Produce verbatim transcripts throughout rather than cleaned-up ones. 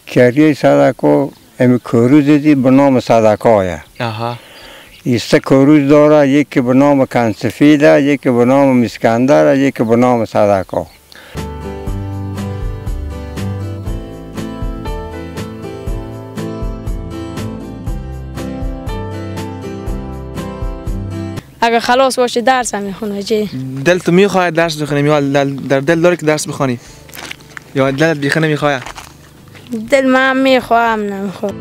کریه صدقه امی کروزی به نام صدقه. آها. این سه کروز داره، یکی به نام کنسفیده، یکی به نام مسکندر، یکی به نام صدقه. اگه خلاص باشه درس هم میخونه چی؟ دل تو میخواد درس بخونی یا در دل داری که درس بخونی؟ یا دلت بیخ نمیخواد؟ دل من میخواهم نمیخواد.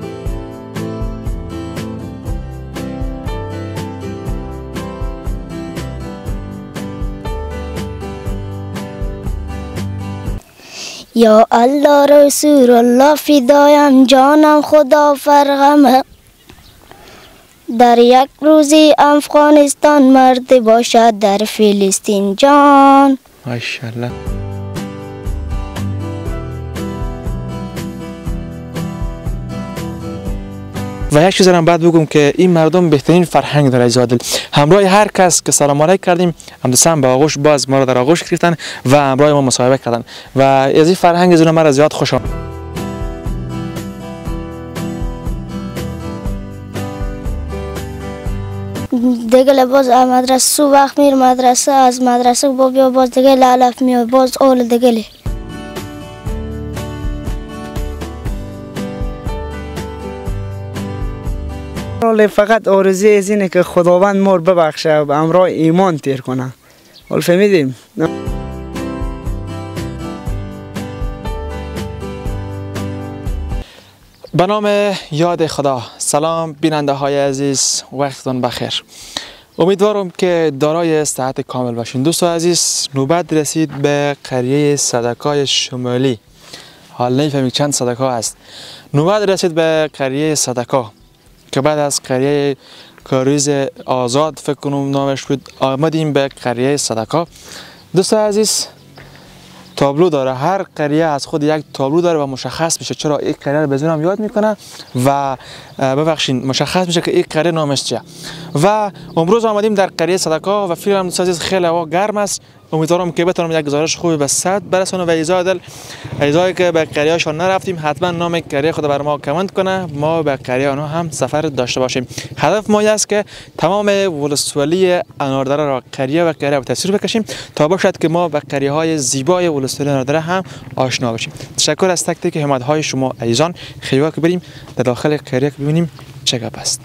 یا الله رسول الله فدایم جانم خدا فرغمه. در یک روزی افغانستان مرد باشد در فلسطین جان. ماشاءالله. و یک چیز را بعد بگم که این مردم بهترین فرهنگ داره عزیزادل. همراه هر کس که سلام علیک کردیم همدستان به آغوش باز ما را در آغوش گرفتن و همراه ما مصاحبه کردن و از این فرهنگ از اون مرا زیاد خوش آمد. دیگه باز مدرسه سو وقت میر مدرسه از مدرسه با بیا باز دیگه لالف میاد باز اول دیگه. ولی فقط آرزوی از اینه که خداوند ما رو ببخشه و امرا ایمان تیر کنه. ولی فهمیدیم؟ به نام یاد خدا. سلام بیننده های عزیز، وقتتون بخیر. امیدوارم که دارای صحت کامل باشین. دوستان عزیز، نوبت رسید به قریه صدقه شمالی. حال نمیفهمید چند صدقه است. نوبت رسید به قریه صدقه که بعد از قریه کاریز آزاد فکر کنم نامش بود آمدیم به قریه صدقه. دوستان عزیز، تابلو داره، هر قریه از خود یک تابلو داره و مشخص میشه چرا این قریه رو بزنم یاد میکنه و ببخشین مشخص میشه که این قریه نامش چیه. و امروز آمدیم در قریه صدقه و فیلم دوستان عزیز خیلی هوا گرم است. امیدوارم که بتونم یک گزارش خوبی به صد برسونم و ایزای دل ایزایی که به قریه‌شان نرفتیم حتما نام قریه خود بر ما کامنت کنه، ما به قریه آنها هم سفر داشته باشیم. هدف ما است که تمام ولسوالی اناردره را قریه و قریه به تصویر بکشیم تا باشد که ما به قریه های زیبای ولسوالی اناردره هم آشنا بشیم. تشکر از تک تک همت های شما عزیزان. خیلی که بریم در داخل قریه که ببینیم چه گپ است.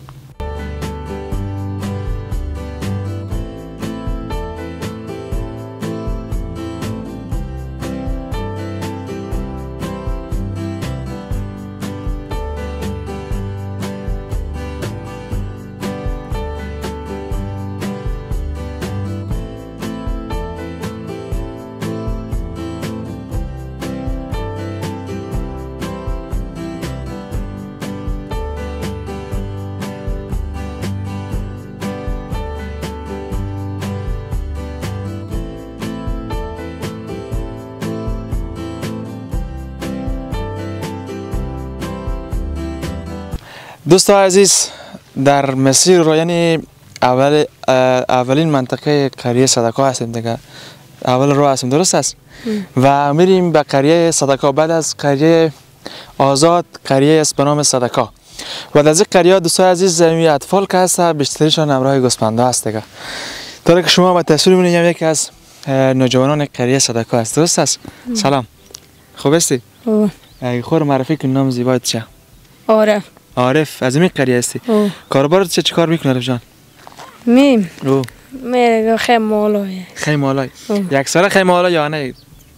دوستان عزیز، در مسیر رو یعنی اول اولین منطقه قریه صدقه هستیم دیگه. اول رو هستیم، درست است؟ و میریم به قریه صدقه. بعد از قریه آزاد قریه است به نام صدقه. و از این قریه دوستان عزیز زمین اطفال که هست بیشترشان همراه گوسفندا است دیگه. طوری که شما با تصویر میبینید یکی از نوجوانان قریه صدقه است، درست است؟ سلام. خوب هستی؟ او. اگه خور معرفی کنی نام زیبایت چیه؟ عارف. عارف، از این قریه هستی؟ کاربارت چه چه کار میکنه عارف جان؟ میم. او. میره خیمالای. خیمالای. یک سال خیمالای یا نه؟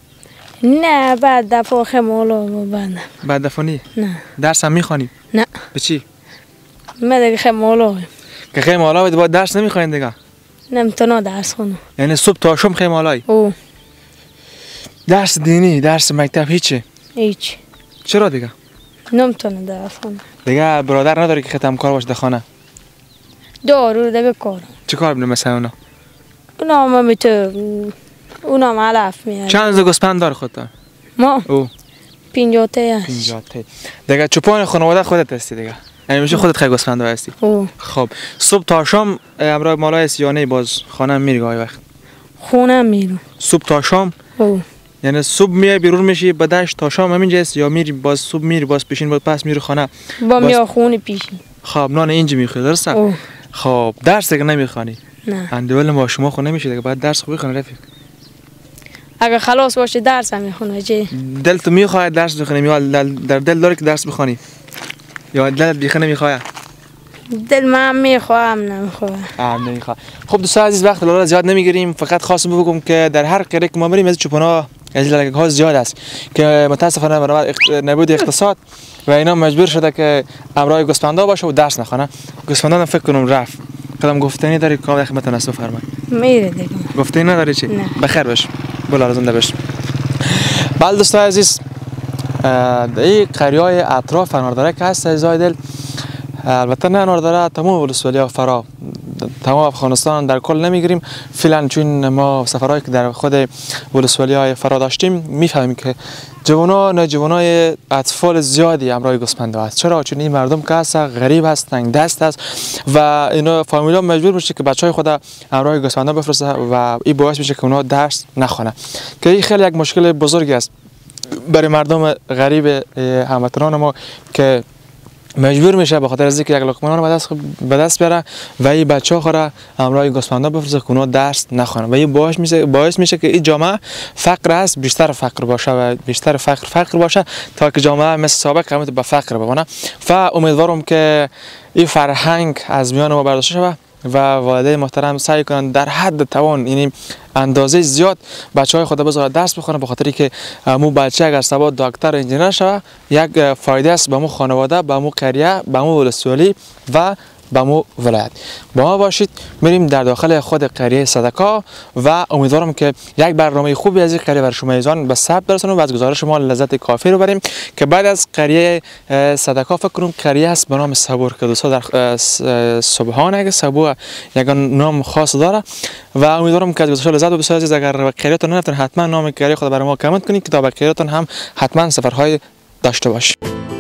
نه بعد دفعه خیمالا بعد. بعد دفعه نی؟ نه. درس هم میخوانی؟ نه. به چی؟ میره خیمالا. که خیمالا باید درس نمیخواین دیگه؟ نمیتونه درس خونه. یعنی صبح تا شام خیمالای؟ او. درس دینی، درس مکتب هیچی؟ هیچ. چرا دیگه؟ نمیتونه درس خونه. دیگه برادر نداری که ختم کار باشه در خانه؟ دارو دیگه کار. چه کار میکنه مثلا اونا؟ اونا هم میتونه اونا هم علف میاره. چند گوسفند داره خودت؟ ما؟ او. پنجاه تا است. پنجاه تا. دیگه چوپان خانواده خودت هستی دیگه؟ یعنی میشه خودت خیلی گوسفند هستی؟ او. خب صبح تا شام امرای مالای است یا نه باز خانه میری گاهی وقت؟ خونه میرم. صبح تا شام؟ او. یعنی صبح میای بیرون میشی به دشت تا شام همینجا است یا میری باز صبح میری باز پیشین باز پس میری خانه با میا خونه پیشین خب نان اینجا میخوری درسته خب درس دیگه نمیخوانی نه اندول ما شما خو نمیشه دیگه باید درس خوب بخونی رفیق اگه خلاص باشه درس هم میخونه چی دل تو میخواد درس بخونی یا در دل داری که درس بخونی یا دل بیخ نمیخواد دل من میخواهم نمیخوام ام نمیخواد خب دوستان عزیز وقت لالا زیاد نمیگیریم فقط خواستم بگم که در هر قریه که ما بریم از چوپانا از لگک ها زیاد است که متاسفانه برای نبود اقتصاد و اینا مجبور شده که امرای گوسفندا باشه و درس نخونه گوسفندا فکر کنم رفت قدم گفتنی داری کامل خدمت نصف فرمان میره دیگه گفتنی نداری چی نه. بخیر باش بلا زنده باش بله دوستان عزیز این قریه های اطراف اناردره که هست عزیزای دل البته نه اناردره تمام ولسوالی فرا تمام افغانستان در کل نمیگیریم فعلا چون ما سفرهایی که در خود ولسوالی های فرا داشتیم میفهمیم که جوانا نه جوانای اطفال زیادی همراه گوسفندا هست چرا چون این مردم که هست غریب هست تنگ دست است و اینا فامیلا مجبور میشه که بچهای خود همراه گوسفندا بفرسته و این باعث میشه که اونا درس نخونه که این خیلی یک مشکل بزرگی است برای مردم غریب هموطنان ما که مجبور میشه به خاطر از اینکه یک لقمه به دست به دست بیاره و این بچه‌ها خورا همراه گوسفندا بفرسته که اونا درس نخونن و این باعث میشه باعث میشه که این جامعه فقر است بیشتر فقر باشه و بیشتر فقر فقر باشه تا که جامعه مثل سابق همت به فقر بمونه و امیدوارم که این فرهنگ از میان ما برداشته شود و والدین محترم سعی کنند در حد توان یعنی اندازه زیاد بچهای خود بذاره درس بخونن به خاطری که مو بچه اگر سبا دکتر انجینر شود یک فایده است به مو خانواده به مو قریه به مو ولسوالی و به مو ولایت با ما باشید میریم در داخل خود قریه صدکا و امیدوارم که یک برنامه خوبی از این قریه بر شما ایزان به ثبت برسونم و از گزارش شما لذت کافی رو بریم که بعد از قریه صدکا فکر کنم قریه است به نام صبور که دوستا در سبحانه که صبور یک نام خاص داره و امیدوارم که از گزارش لذت ببرید عزیز اگر به قریهتون نرفتن حتما نام قریه خود برای ما کامنت کنید که تا به قریهتون هم حتما سفرهای داشته باشید.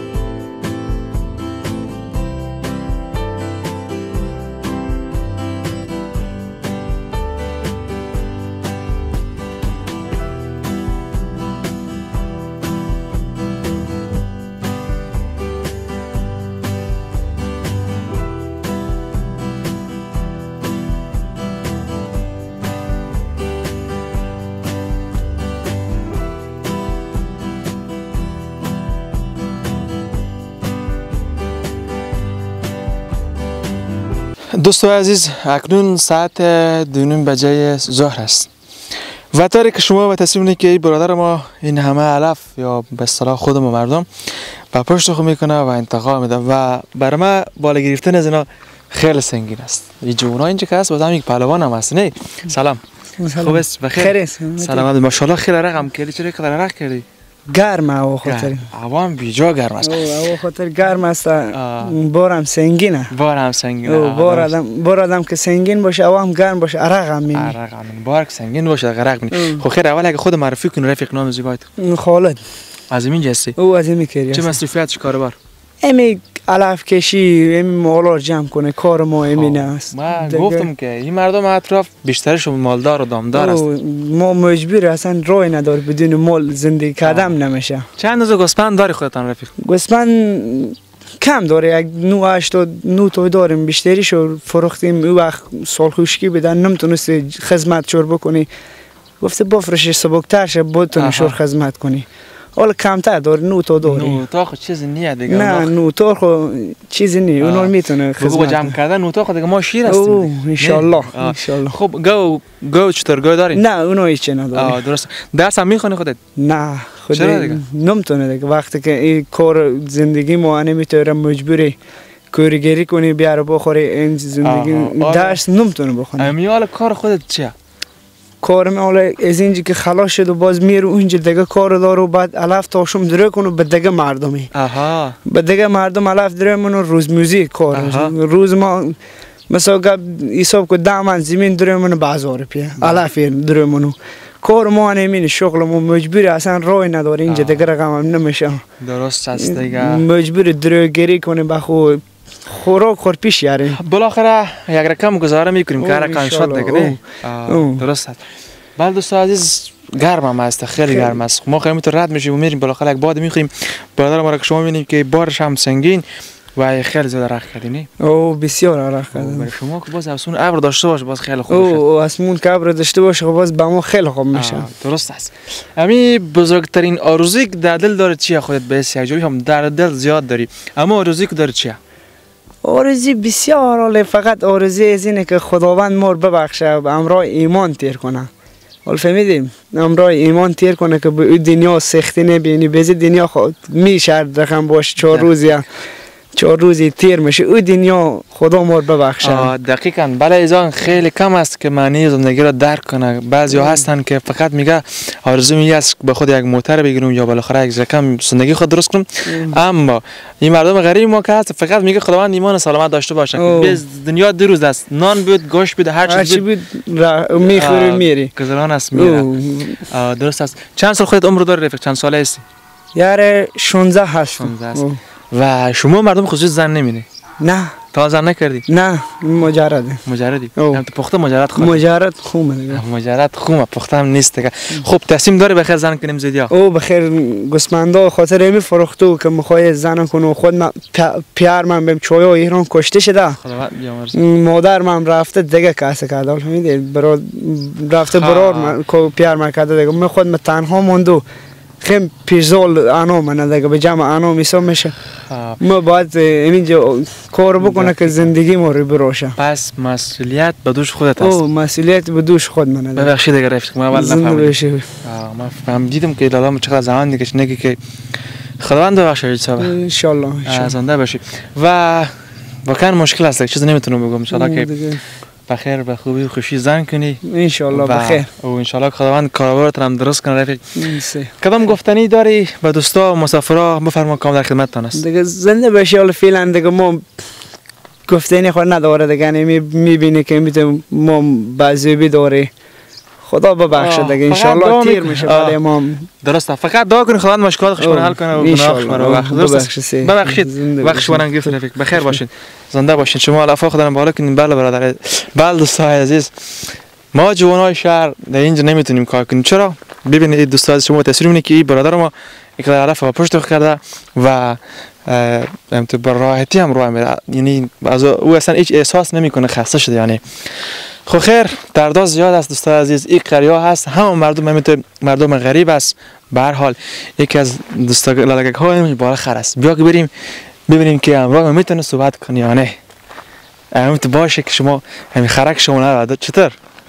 دوستو عزیز اکنون ساعت دو نیم بجه ظهر است و طوری که شما به تصمیم که این برادر ما این همه علف یا به اصطلاح خود ما مردم و پشت خو میکنه و انتقام میده و برای ما بالا گرفتن از اینا خیلی سنگین است. این جوونا اینجا که هست بازم یک پهلوان هم هست نه؟ سلام. خوب است بخیر. سلامت ماشاءالله خیلی رقم کردی چرا که رقم کردی؟ گرم هوا خاطر هوا بیجا گرم است. هوا خاطر گرم است بارم سنگینه. بارم سنگینه. بار آدم بار آدم که سنگین باشه هوا هم گرم باشه عرق هم می‌بینی. عرق هم بار سنگین باشه عرق می‌بینی. خب خیر اول اگه خود معرفی کن رفیق نام زیبایت. خالد. از این جستی. او از این کاری. چه مصرفیاتش کاربار؟ امی علف کشی امی مالار جمع کنه کار ما امین است. من گفتم که این مردم اطراف بیشترشون مالدار و دامدار است. ما مجبور اصلا راه ندار بدون مال زندگی کردم نمیشه. چند روز گوسفند داری خودتان رفیق؟ گوسفند کم داره یک نو هشتاد نو تا داریم بیشتریشو فروختیم او وقت سال خشکی بدن نمیتونستی خدمت شور بکنی گفته بفروشی سبکتر شه بتونی شور خدمت کنی حالا کمتر داره نو تا داری نو تا خود چیزی نیه دیگه نه نو تا خود چیزی نیه اونو میتونه خدمت بگو جمع کردن نو تا خود دیگه ما شیر هستیم اوه انشالله انشالله خب گو گو چطور گو داری؟ نه اونو هیچ نداری درست درس هم میخونی خودت؟ نه خود نمیتونه دیگه وقتی که این کار زندگی ما نمیتونه مجبوری کارگری کنی بیاره بخوری این زندگی درس نمیتونه بخونی امیال کار خودت چیه؟ کارم حالا از اینجا که خلاص شد و باز میره اونجا دیگه کار داره و بعد علف تاشم داره کنه به دیگه مردمی آها به دیگه مردم علف داره منو روز موزیک کار روز ما مثلا حساب که ده من زمین داره منو بازار روپیه علف داره منو کار ما نمینه شغل ما مجبوری اصلا راه نداره اینجا دیگه رقم هم نمیشه درست است دیگه مجبوری دروگری کنه بخو خوراک خور پیش یاری بالاخره یک رقم گزاره میکنیم که رقم شد دیگه درست است بله دوستان عزیز گرم هم است، خیلی گرم است. ما خیلی تو رد میشیم و میریم بالاخره یک باد میخوریم. برادر ما را که شما میبینید که بارش هم سنگین و خیلی زیاده رخ کردیم نه؟ او بسیار رخ کردیم. برای شما که باز آسمون ابر داشته باشه باز خیلی خوب میشه. او آسمون که ابر داشته باشه باز به ما خیلی خوب میشه. درست است. امی بزرگترین آرزویی که در دل داره چیه خودت به حس یک جایی هم در دل زیاد داری، اما آرزویی که داره چیه؟ آرزوی بسیار ولی فقط آرزوی از اینه که خداوند ما رو ببخشه و امراه ایمان تیر کنه. حال فهمیدیم امراه ایمان تیر کنه که به دنیا سختی نبینی، به دنیا خود میشه رقم باشه چهار روزی چهار روزی تیر میشه او دنیا خدا ما رو ببخشه. دقیقاً بله ایزان خیلی کم است که معنی زندگی را درک کنه. بعضی ها هستن که فقط میگه آرزو می است به خود یک موتر بگیرم یا بالاخره یک رقم زندگی خود درست کنم. اما این مردم غریب ما که هست فقط میگه خداوند ایمان سلامت داشته باشه. به دنیا دو روز است، نان بود، گوشت بود، هر چیز بود میخوری میری گذران است میره. درست است. چند سال خودت عمر داری رفیق؟ چند ساله هستی؟ یاره شانزده هست. و شما مردم خصوص زن نمی‌بینی؟ نه. تا زن نکردی؟ نه مجرد. مجردی؟ هم تو پخته مجرد خوب. مجرد خوبه دیگه. مجرد خوبه، پخته هم نیست دیگه. خب تصمیم داری بخیر زن کنیم زیدیا؟ او بخیر گسمندا خاطر امی فروختو که میخوای زن کنه خود من پیار من بهم چویا ایران کشته شده. مادر من رفته دیگه کاسه کرده. فهمیدی؟ برای رفته برار من کو پیار من کرده دیگه. من خود من تنها موندو. خیلی پیزول آنو من دیگه به جمع آنو میسا میشه. ما باید اینجا کار بکنه که زندگی ما رو بروشه. پس مسئولیت به دوش خودت است. او مسئولیت به دوش خود منه. ببخشید دیگه رفیق ما اول نفهمیدم. ما فهم دیدم که لالا چقدر زمان دیگه نگی که خداوند ببخشه صاحب. ان شاء الله. زنده باشی. و واقعا مشکل است چیزی نمیتونم بگم ان شاء الله که بخیر به خوبی و خوشی زن کنی ان شاء الله بخیر و ان شاء الله خداوند کارآمدت هم درست کنه رفیق. کدام گفتنی داری به دوستا و مسافرا بفرما کام در خدمتتان است. دیگه زنده باشی حالا فعلا دیگه ما گفتنی خود نداره دیگه میبینی که میتونم ما بعضی بداره خدا ببخشه دیگه ان شاء الله تیر میشه برای ما. درسته فقط دعا کنید خداوند مشکلات خودمون حل کنه و گناه ما رو ببخشه. ببخشید وقت شما نگیرید رفیق بخیر باشید زنده باشید. شما الافا خدا رو بالا کنین. بله برادر بله دوستای عزیز ما جوانای شهر در اینجا نمیتونیم کار کنیم. چرا؟ ببینید این دوستا از شما تصویر میبینید که این برادر ما یک الافا پشت کرده و ام تو براحتی هم راه میره، یعنی از او اصلا هیچ احساس نمیکنه خسته شده. یعنی خو خیر دردها زیاد است دوستان عزیز. این قریا هست همه مردم همینطور مردم غریب است. به هر حال یکی از دوستا لالگک ها همین بالا خر است. بیا که بریم ببینیم که امروز میتونه صحبت کنی یا نه. همین تو باشه که شما همین خرک شما نداد. چطور؟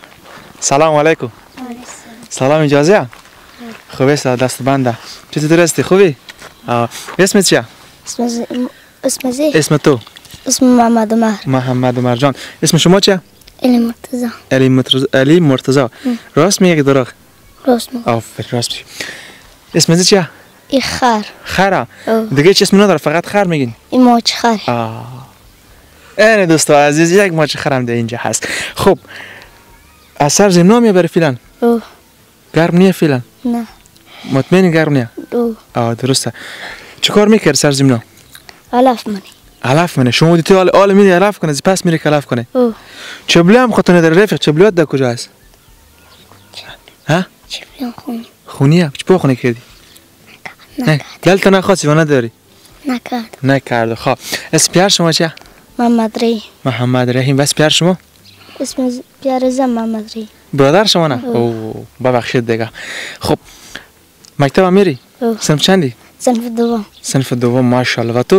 سلام علیکم. سلام اجازه؟ خوب است دست بنده. چطور هستی؟ خوبی؟ اسمت چیه؟ اسم اسم زی اسم تو؟ اسم محمد عمر. محمد عمر جان. اسم شما چیه؟ علی مرتضی. علی مرتضی. علی مرتضی. راست میگی دروغ؟ راست میگم. آفرین راست میگی. اسم چیه؟ ای خر. خره. دیگه هیچ اسمی نداره فقط خر میگین. این ماچ خر. آه. این دوستا عزیز یک ماچ خرم در اینجا هست. خب از سر زمنا میبره فعلا؟ او. گرم نیه فعلا؟ نه. مطمئنی گرم نیه؟ او. آه درسته. چه کار میکرد سر زمنا؟ علف منی. علف منه. شما دیدی آل آل میری علف کنه پس میری علف کنه. او. چبلی هم خودتون در رفیق چبلیات در کجا هست؟ ها؟ چبلی خونی. خونیه؟ چه پا خونه کردی؟ نه. دلت نخواستی و نداری؟ نکرد. نکرد. خب اسم پیار شما چیه؟ محمد رحیم. محمد رحیم. بس پیار شما؟ اسم پیار زن محمد رحیم. برادر شما نه؟ اوه ببخشید دیگه. خب مکتب میری؟ صنف چندی؟ صنف دوم. صنف دوم ماشاءالله. و تو؟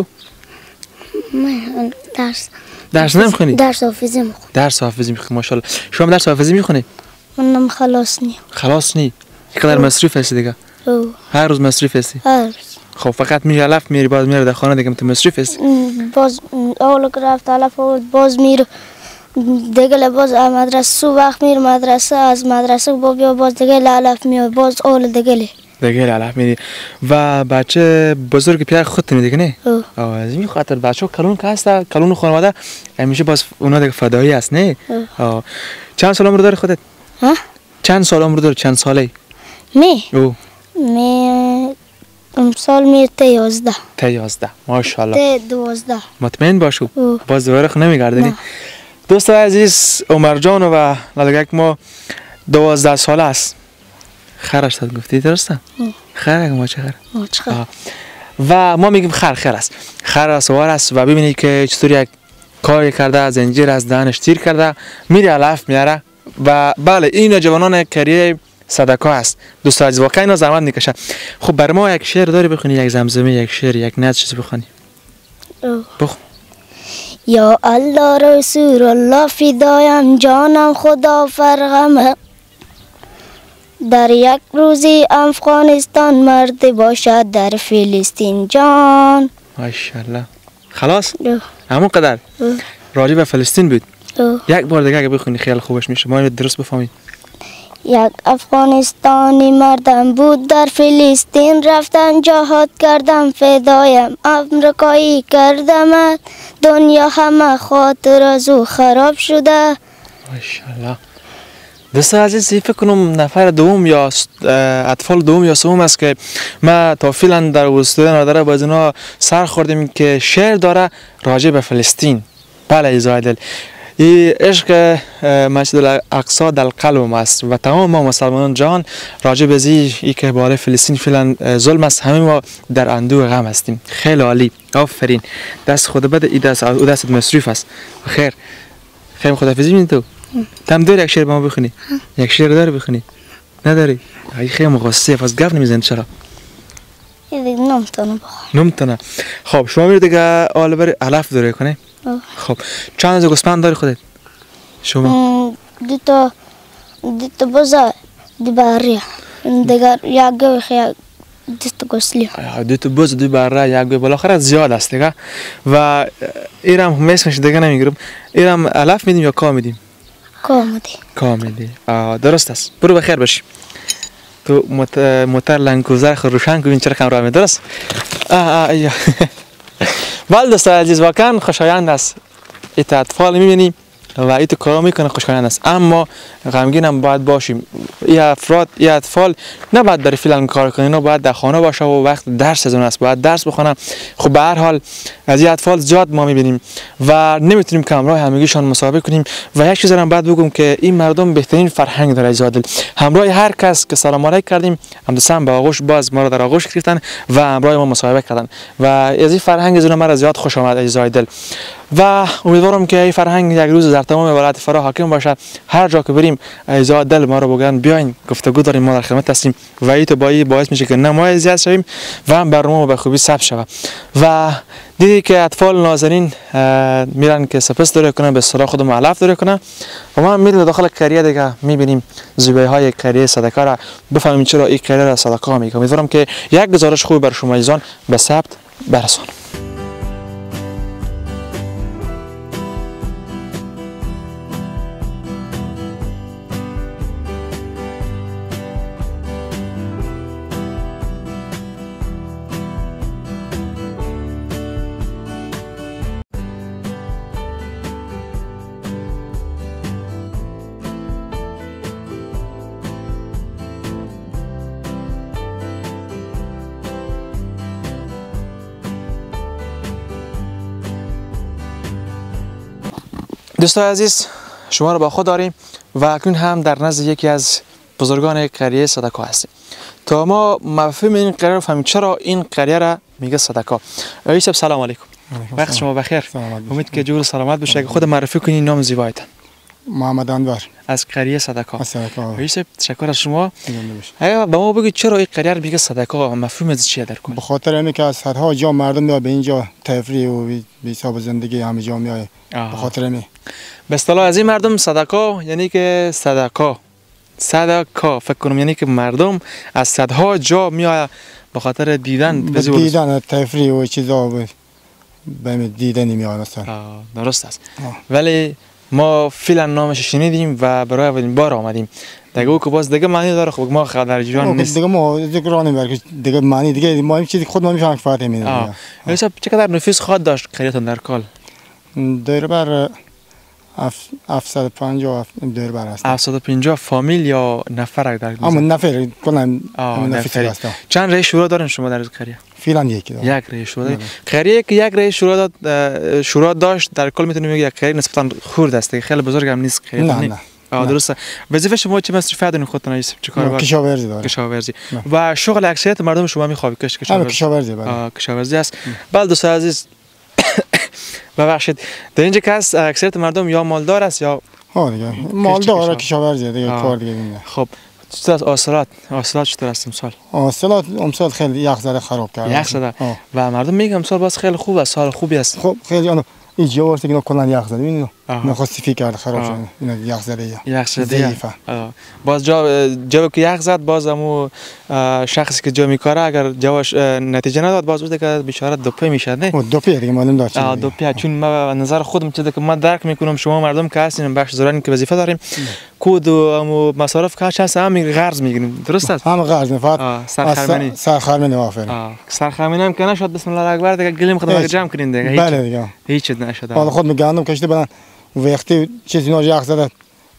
من درس درس نمیخونی؟ درس حافظی میخونم. درس حافظی میخونی ماشاءالله. شما درس حافظی میخونی؟ منم خلاص نیم. خلاص نی؟ چقدر مصروف هستی دیگه؟ او. هر روز مصروف هستی؟ هر روز. خب فقط میری علف میری باز میری در خانه دیگه تو مصروف هستی؟ باز اول که رفت علف باز میره دیگه لباس مدرسه سو وقت میره مدرسه از مدرسه با بیا باز دیگه علف میاد باز اول دیگه دیگه علف میری. و بچه بزرگ پیار خودت دیگه نه؟ او. آه از این خاطر بچه کلون که هست کلون خانواده همیشه باز اونا دیگه فدایی است نه؟ آه چند سال عمر داری خودت؟ ها؟ چند سال عمر داری؟ چند ساله؟ می؟ او. می امسال می ته یازده. ته یازده ماشاءالله. ته دوازده. مطمئن باشو. او. باز دوباره خو نمیگردنی. دوست عزیز عمر جان و لالگک ما دوازده ساله است. خر هشتصد گفتی درسته؟ خر ما چه خر؟ ماچ خر. و ما میگیم خر خر است. خر سوار است و ببینید که چطور یک کاری کرده، زنجیر از دهنش تیر کرده، میره علف میاره و بله این جوانان کریه صدقه است. دوست عزیز واقعا اینا زحمت میکشن. خب بر ما یک شعر داری بخونی، یک زمزمه، یک شعر، یک نظم چیزی بخونی؟ بخون. یا الله رسول الله فدایم جانم خدا فرغمه در یک روزی افغانستان مرد باشد در فلسطین جان. ماشاءالله. خلاص؟ همون قدر راجع به فلسطین بود. او. یک بار دیگه اگه بخونی خیلی خوبش میشه، ما اینو درست بفهمیم. یک افغانستانی مردم بود در فلسطین رفتم جهاد کردم فدایم امریکایی کردم دنیا همه خاطر از او خراب شده. ماشاءالله. دوست عزیز فکر کنم نفر دوم یا اطفال دوم یا سوم است که ما تا فعلا در استودیو نادره باز اینا سر خوردیم که شعر داره راجع به فلسطین. بله ایزای دل، این عشق مسجد الاقصی در قلب است و تمام ما مسلمانان جهان راجع به ای که بالای فلسطین فعلا ظلم است همه ما در اندوه غم هستیم. خیلی عالی، آفرین، دست خود بده، این دست او دست مصروف است. خیر خیر خداحافظی می‌کنی تو؟ تم داری یک شعر با ما بخونی؟ یک شعر داری بخونی؟ نداری؟ ای خیلی مقصر پس گفت نمیزنی چرا؟ دیگه نمیتونم بخورم. نمیتونه. خب شما میرید دیگه حالا بری علف داری کنی؟ خب چند از گوسفند داری خودت؟ شما؟ دو تا دو تا بزا دی باریا دیگر یک گوی خیلی دو تا گوسلی. دو تا بز دو باره یک گوی بالاخره زیاد است دیگه و ایرم میسمش دیگه نمیگیرم. ایرم علف میدیم یا کا میدیم؟ کا میدیم. کا میدی. درست است. برو بخیر باشی. تو موتر لنگوزر خود روشن کن چرا کم راه می درست؟ آه آه ایا. ولی دوست عزیز واقعا خوشایند است. ایت اطفال میبینی و ایت کارا میکنه خوشایند است، اما غمگین هم باید باشیم. این افراد این اطفال نباید در فیلم کار کنن، اینا باید در خانه باشه و وقت درس از اون است باید درس بخونن. خب به هر حال از این اطفال زیاد ما میبینیم و نمیتونیم که همراه همگیشان مسابقه کنیم. و یک چیز هم باید بگم که این مردم بهترین فرهنگ داره زادل. همراه هر کس که سلام علیک کردیم همدستم به آغوش باز ما را در آغوش گرفتن و همراه ما مسابقه کردن و از این فرهنگ از ما زیاد خوش آمد عزیزای دل. و امیدوارم که این فرهنگ یک روز در تمام ولایت فرا حاکم باشه. هر جا که بریم عزیزای دل ما رو بگن بیاین گفتگو داریم، ما در خدمت هستیم و این تو با باعث میشه که نه ما اذیت شویم و هم برنامه به خوبی ثبت شود. و دیدی که اطفال نازنین میرن که سپس داره کنن به اصطلاح خودم علف داره کنن و ما میریم داخل کریه دیگه میبینیم زیبایی های کریه صدقه را بفهمیم چرا این کریه را صدقه میگه. امیدوارم که یک گزارش خوب بر شما عزیزان به ثبت برسانم. دوستان عزیز شما رو با خود داریم و اکنون هم در نزد یکی از بزرگان قریه صدقه هستیم تا ما مفهوم این قریه رو فهمیم چرا این قریه را میگه صدقه. یوسف سلام علیکم. وقت شما بخیر. امید که جور سلامت بشه. خود معرفی کنین نام زیبایتان. محمد انور از قریه صدقه. صدقه. یوسف تشکر از شما. اگه به ما بگید چرا این قریه رو میگه صدقه مفهوم از چیه در کل؟ به خاطر اینه که از صدها جا مردم میاد به اینجا تفریح و بی حساب زندگی همه جا میاد. به خاطر اینه به اصطلاح از این مردم صدقه یعنی که صدقه صدقه فکر کنم یعنی که مردم از صدها جا میاد به خاطر دیدن دیدن تفریح و چیزا به دیدن میاد مثلا. درست است. ولی ما فعلا نامش شنیدیم و برای اولین بار آمدیم دیگه او که باز دیگه معنی داره. خب ما در جریان نیست دیگه ما ذکر نمیبریم دیگه معنی دیگه ما این چیزی خود ما میفهمیم فقط همین. حساب چقدر نفوس خود داشت قریه‌تون در کل؟ دور بر هفتصد و پنجاه دور بر است. هفتصد و پنجاه فامیل یا نفر در اما نفر کلا نفر است. چند رئیس شورا دارین شما در قریه؟ فعلا یکی داریم. یک رئیس شورا. قریه که یک رئیس شورا داد شورا داشت در کل میتونیم بگیم یک قریه نسبتا خرد است. خیلی بزرگ هم نیست قریه. نه نه آه درسته. وظیفه شما چه مصرفی دارین خودتون یوسف؟ چه کار؟ کشاورزی داره. کشاورزی. و شغل اکثریت مردم شما میخوابی کش کشاورزی. کشاورزی بله. آه کشاورزی است. بله دوستان عزیز ببخشید در اینجا کس اکثریت مردم یا مالدار است یا ها دیگه مالدار کشاورزی دیگه کار دیگه نمیده. خب چطور است حاصلات؟ حاصلات چطور است امسال؟ حاصلات امسال خیلی یخ زده خراب کرد. یخ زده. و مردم میگن امسال باز خیلی خوب است، سال خوبی است. خب خیلی آنو این جوارت اینا کلا یخ زده ببینید. نخواستی فکر کرد خراب شد. اینا یخ زده. یخ زده. باز جا جا که یخ زد باز همو شخصی که جا میکاره اگر جواش نتیجه نداد باز بود که بیچاره دوپه میشد نه؟ دوپه دیگه معلوم داشت. آه دوپه چون ما نظر خودم چیزی که ما درک میکنم شما مردم که هستین بخش زرانی که وظیفه داریم کود و همو مصارف کاش هست هم قرض میگیریم درست است؟ هم قرض فقط سرخرمانی. سرخرمانی آفرین. سرخرمانی هم که نشد بسم الله اکبر دیگه گلیم خودم جمع کنین دیگه. بله دیگه. هیچ نشد. حالا خود میگم کشته بدن وقتی چیزی ناج یخ زده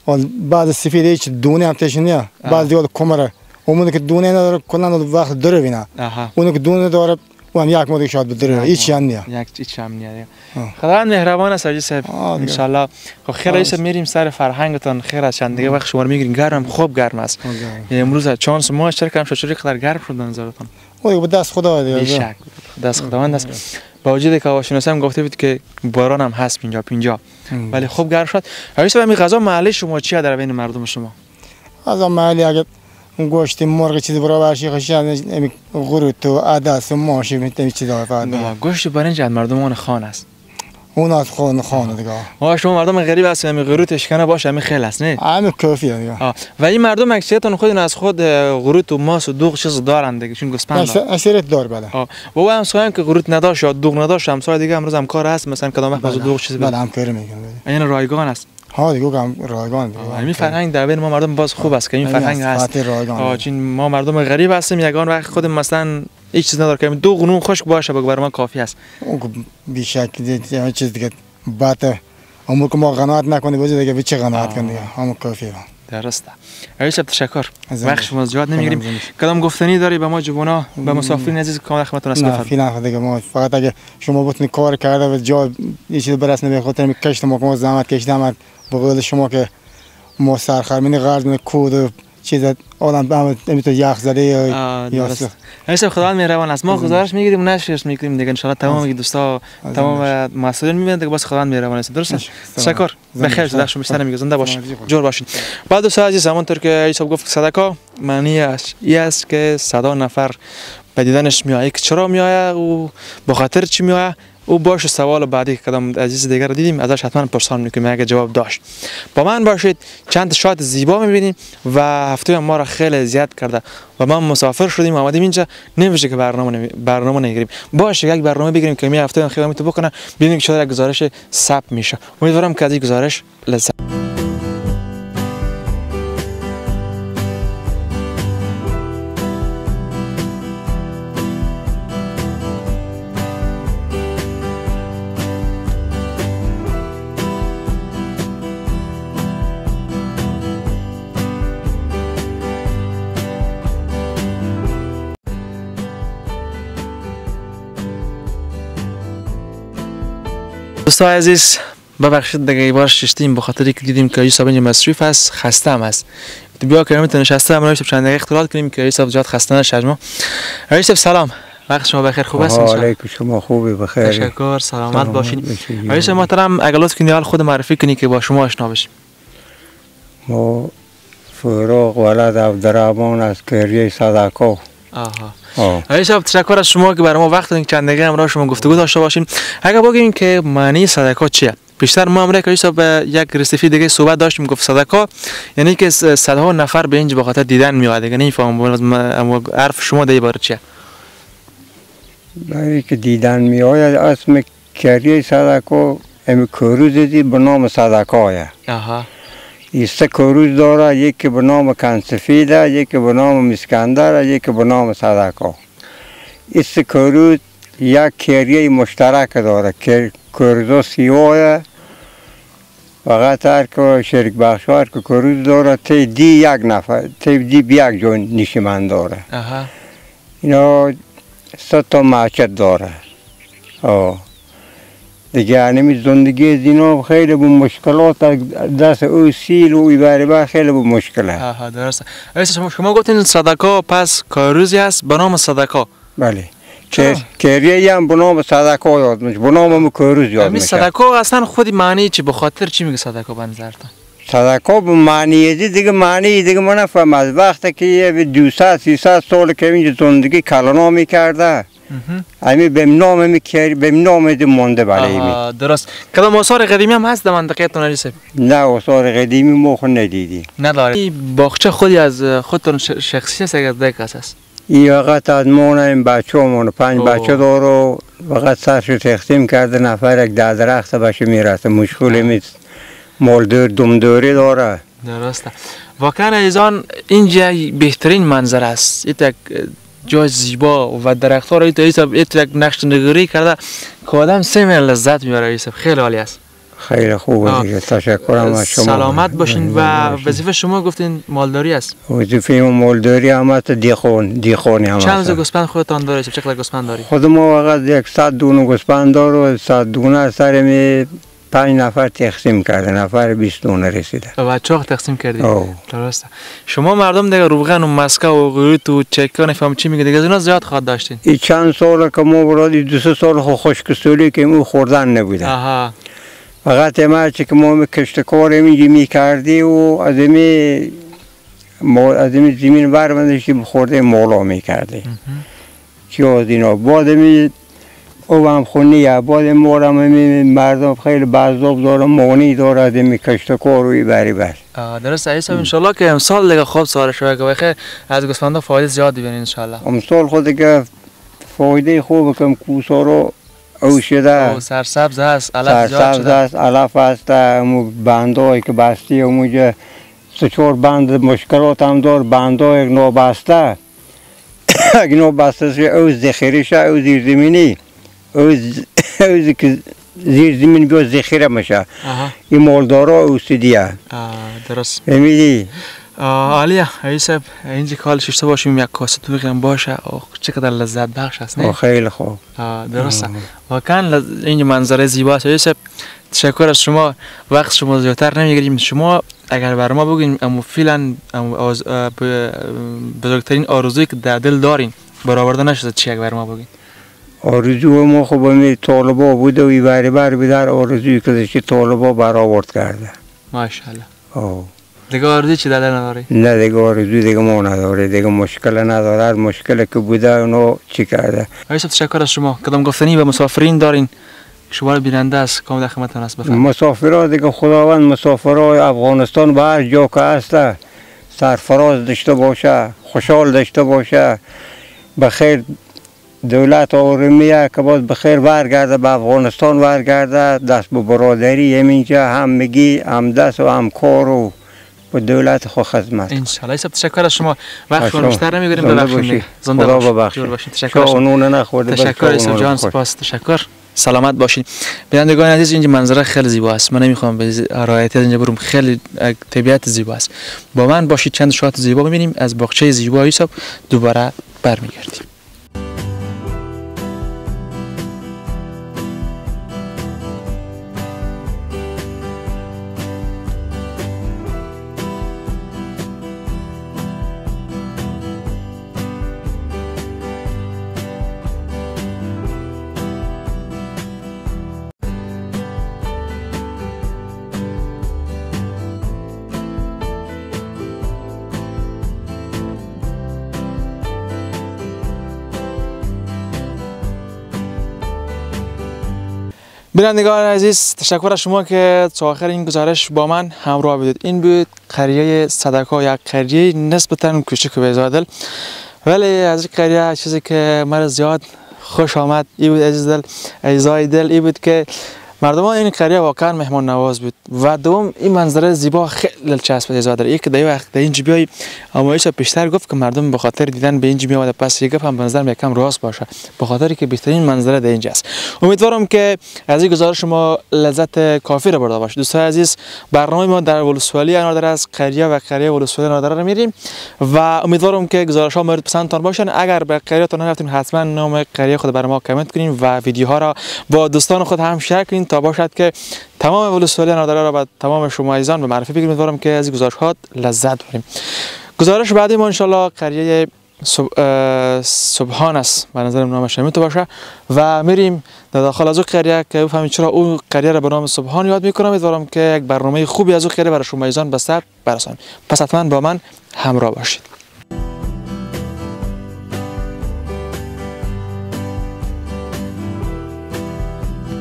بعد سفید هیچ دونه هم تشنه نه بعد دیگه کمره اونی که دونه نداره کلا وقت داره بینه اونی که دونه داره اون یک مودی شاد بدره هیچ هم نه یک هیچ هم نه خدا مهربان است عزیز صاحب ان شاء الله خب خیر رئیس میریم سر فرهنگتون خیر از چند دیگه وقت شما رو میگیرین گرم خوب گرم است امروز چانس ما اشتراک کردم شوچوری قدر گرم شد نظرتون اوه به دست خدا دیگه بیشک دست خداوند است با وجود که هواشناسی هم گفته بود که باران هم هست اینجا اینجا ولی خوب گرم شد رئیس صاحب این غذا محلی شما چیه در بین مردم شما غذا محلی اگه گوشت مرغ چیزی برابر شی خشن غروت و عدس و ماشی میتونی چیزا فقط گوشت برنج از مردمان خان است اون از خان خانه دیگه ها شما مردم غریب هستین همین غروت اشکنه باشه همین خیلی است نه همین کافیه دیگه و این مردم اکثریتون خودن از خود غروت و ماس و دوغ چیز دارن دیگه چون گوسفند دارن اکثریت دار بله ها و او هم سوام که غروت نداشت یا دوغ نداشت همسایه دیگه امروز هم کار هست مثلا کدام وقت از دوغ چیزی بله هم کار میکنه این رایگان است ها دیگه هم رایگان دیگه همین فرهنگ در بین ما مردم باز خوب است که این فرهنگ هست ها چون ما مردم غریب هستیم یگان وقت خود مثلا هیچ چیز نداره که دو قنون خشک باشه برای ما کافی است اون بیشک دیگه چیز دیگه بعد عمر که ما قناعت نکنیم وجه دیگه چه قناعت کنیم دیگه همون کافیه درسته رئیس صاحب تشکر وقت شما زیاد نمیگیریم کدام گفتنی داری به ما جوونا به مسافرین عزیز که خدمتتون است بفرمایید نه فعلا دیگه ما فقط اگه شما بتونید کار کرده و جا یه چیز برسونه به خاطر کشت ما که ما زحمت کشیدیم به قول شما که ما سرخرمینی قرض من کود چیز آدم به نمیتونه یخ زده یا یا رئیس خدا مهربان است ما گزارش میگیریم و نشرش میکنیم دیگه ان شاء الله تمام دوستا تمام مسئولین میبینن دیگه باز خدا مهربان است درست تشکر بخیر در شما بیشتر میگه زنده باشین جور باشین بعد دوستا عزیز همونطور که عیسی گفت صدقه معنی است این است که صدا نفر به دیدنش میآید که چرا میآید و به خاطر چی میآید او باشه سوال بعدی کدام عزیز دیگر دیدیم ازش حتما پرسان میکنیم اگه جواب داشت با من باشید چند شات زیبا میبینیم و هفته ما را خیلی زیاد کرده و ما مسافر شدیم آمدیم اینجا نمیشه که برنامه برنامه نگیریم باشه یک برنامه بگیریم که می هفته خیلی تو بکنه ببینیم که شاید گزارش ثبت میشه امیدوارم که از این گزارش لذت دوستان عزیز ببخشید دیگه ای بار ششتیم به خاطری که دیدیم که یوسف اینجا مصروف است خسته هم است بیا که میتونه نشسته هم روش چند دقیقه اختلاط کنیم که یوسف زیاد خسته نشه ما یوسف سلام وقت شما بخیر خوب هستین علیکم شما خوبی بخیر تشکر سلامت باشین یوسف محترم اگر لطف کنید حال خود معرفی کنی که با شما آشنا بشیم ما فروغ ولد عبدالرحمن از کریه صدقه آها عیسی تشکر از شما که برای ما وقت دادین چند دقیقه همراه شما گفتگو داشته باشیم اگه بگیم که معنی صدقه چیه بیشتر ما امروز عیسی به یک رسیفی دیگه صحبت داشتیم گفت صدقه یعنی که صدها نفر به اینجا به خاطر دیدن میاد دیگه نمیفهمم اما حرف شما در باره چیه برای که دیدن میآید اسم کریه صدقه ام کروز دی به نام صدقه آها این سه کروز داره یکی به نام کنسفیده یکی به نام مسکندر یکی به نام صدقه این سه کروز یک کریه مشترک داره که کروزا سیواه فقط هر که شرک بخشوار که کروز داره تی دی یک نفر تی دی یک جا نشیمن داره اینا سه تا معچد داره آه دیگه انمی زندگی زینا خیلی با مشکلات دست او سیل و ایباری بر خیلی با مشکله. آها درسته. ایسا شما شما گفتین صدقه پس کاروزی هست به نام صدقه. بله. کریه هم به نام صدقه یاد میشه. به نام کاروز یاد میشه. صدقه اصلا خودی معنی چی به خاطر چی میگه صدقه به نظرتون؟ صدقه به معنی دیگه معنی دیگه من نفهم از وقتی که یه دویست سیصد سال که اینجا زندگی کلانا میکرده. امی به نام می کری به نام دی مونده برای می. درست. کدام آثار قدیمی هم هست در منطقه تون عزیز؟ نه آثار قدیمی ما خود ندیدیم. نداره. باغچه خودی از خودتون شخصی است اگر دیگه است؟ این وقت از مون این بچه همون پنج بچه داره وقت سرش تقسیم کرده نفر یک ده درخت بشه میرسه مشغول می مالدار دمداری داره. درسته. واقعا ایزان اینجا بهترین منظر است. این جای زیبا و درخت ها را یک نقش نگاری کرده که آدم سه لذت میبره. خیلی عالی است. خیلی خوبه دیگه. تشکرم از شما. سلامت باشین. و وظیفه شما گفتین مالداری است. وظیفه مالداری هم است. دیخون دیخونی هم است. چند گوسفند خودتان دارید؟ چه قدر گوسفند دارید؟ خود ما فقط صد دونه گوسفند داریم و صد دونه سر می پنج نفر تقسیم کرده، نفر بیست دونه رسیده. بچه ها تقسیم کردید؟ درسته. شما مردم دیگه روغن و مسکه و غیرت و چکه نفهم چی میگه دیگه از اینا زیاد خواهد داشتین؟ این چند ساله که ما برادی دو سه سال خو خشکسالی که او خوردن نبوده. آها. فقط ما چه که ما کشتکار اینجا میکردی و از می از می زمین برمندشتی خورده مولا میکردی. چی از اینا بعد می او هم خونیه بعد مورم مردم خیلی بعضاب داره مانی داره از می کشتکار و بری بر. درسته ایسا انشالله که امسال دیگه خوب سواره شده که بخیر از گوسفندا فایده زیاد ببینید انشالله. امسال خود دیگه فایده خوبه که کوسا رو او شده. سرسبز هست، علف زیاد سرسبز هست، علف هست، امو بندایی که بستی اموجه سه چهار بند مشکلات هم دار بندای یک نابسته. یک نابسته شه او ذخیره شه او زیر زمینی. او که زیر زمین بیا ذخیره میشه. این مالدارا او سدیه. درست. فهمیدی؟ عالیه. ایسا اینجا کال ششته باشیم یک کاسه تو بگیرم باشه چقدر لذت بخش است نه؟ خیلی خوب. درسته. واقعا این منظره زیباست. ایسا تشکر از شما. وقت شما زیادتر نمیگیریم. شما اگر بر ما بگین اما فعلا بزرگترین آرزویی که در دل دارین برآورده نشده چی اگر بر ما بگین؟ آرزو ما خب می طالبا بوده و بری بر بدر آرزویی که داشتی طالبا برآورد کرده. ماشاءالله. آه. دیگه آرزویی چی در دل نداری؟ نه دیگه آرزویی دیگه ما نداره دیگه مشکل نداره هر مشکلی که بوده اونو چی کرده. ایسا تشکر از شما. کدام گفتنی به مسافرین دارین؟ شما بیننده است کام در خدمتتون است بفرمایید. مسافرها دیگه خداوند مسافرهای افغانستان به هر جا که هست سرفراز داشته باشه خوشحال داشته باشه بخیر دولت آرامیه که باز بخیر برگرده به افغانستان برگرده دست به برادری همینجا هم میگی هم دست و هم کار و با دولت خود خدمت. انشالله. ایسا تشکر از شما. وقت شما بیشتر نمیگیریم ببخشید. زنده باشید. تشکر. شما نخورده. تشکر ایسا جان سپاس. تشکر. سلامت باشین. بینندگان عزیز اینجا منظره خیلی زیبا است. من نمیخوام به رایتی از اینجا برم. خیلی طبیعت زیبا است. با من باشید چند شات زیبا ببینیم از باغچه زیبا یوسف دوباره برمیگردیم. بینندگان عزیز تشکر از شما که تا آخر این گزارش با من همراه بودید. این بود قریه صدقه یک قریه نسبتاً کوچک و بی‌زادل ولی از این قریه چیزی که مرا زیاد خوش آمد ای بود عزیز دل عزیزای دل ای بود که مردمان این قریه واقعا مهمان نواز بود و دوم این منظره زیبا خیلی دلچسب است داره. یک در وقت در اینجا بیای آمایش پیشتر گفت که مردم به خاطر دیدن به اینجا میاد پس یک هم به نظر یکم راست باشه به خاطری که بهترین منظره در اینجا است. امیدوارم که از این گزارش شما لذت کافی را برده باشید. دوستان عزیز برنامه ما در ولسوالی اناردره از قریه و قریه ولسوالی اناردره را میریم و امیدوارم که گزارش ها مورد پسندتان باشن. اگر به قریه تان نرفتین حتما نام قریه خود برای ما کامنت کنین و ویدیوها را با دوستان خود هم شیر کنین تا باشد که تمام ولسوالی اناردره را به تمام شما عزیزان به معرفی بگیریم. امیدوارم که از این گزارش ها لذت ببریم. گزارش بعدی ما ان شاء الله قریه سبحان است به نظر نامش نمیتونه باشه و میریم در داخل از او قریه که بفهمید چرا او قریه را به نام سبحان یاد میکنم. امیدوارم که یک برنامه خوبی از او قریه برای شما عزیزان به سر برسانیم. پس حتما با من همراه باشید.